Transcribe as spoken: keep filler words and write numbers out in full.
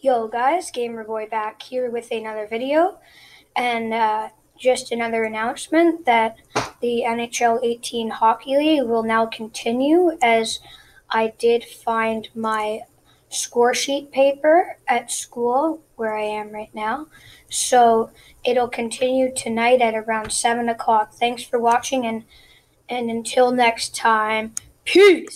Yo guys, Gamerboy back here with another video, and uh, just another announcement that the N H L eighteen Hockey League will now continue, as I did find my score sheet paper at school where I am right now. So it'll continue tonight at around seven o'clock. Thanks for watching, and, and until next time, peace!